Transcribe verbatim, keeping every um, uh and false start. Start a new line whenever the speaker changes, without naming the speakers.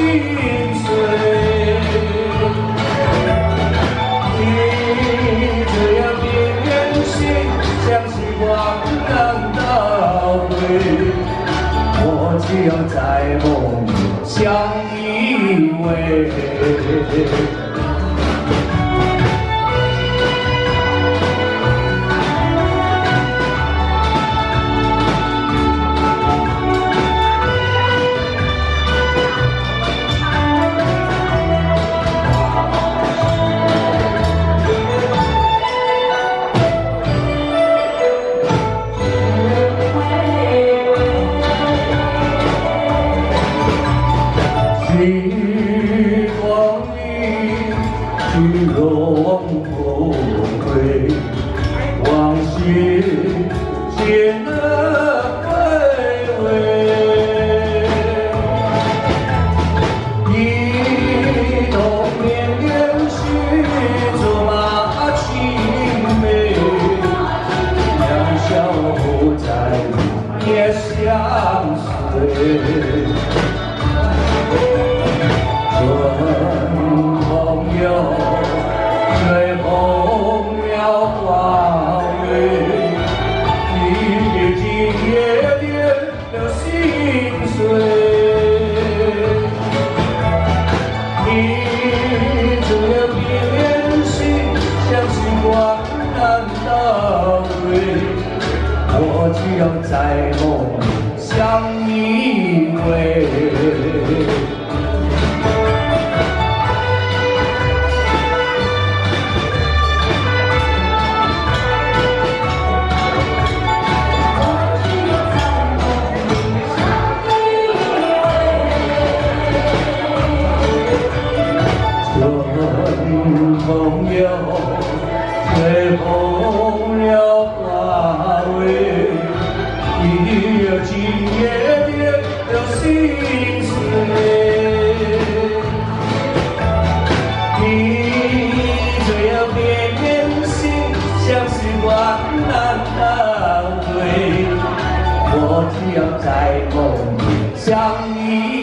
碎。你这样边缘性，像是光难倒回。我只有在梦里相依偎。 时光里去容后悔，往事渐得回味。一同绵绵续竹马青梅，两小无在也相随。 朋友，随候渺化为，一别经夜点了心碎。你这样边缘性，像时光难倒回。我只要在梦里相依偎。 朋友，随风了花蕊，一夜今夜别了心碎。你这样边缘性，像时光难倒回。我只要在梦里相依。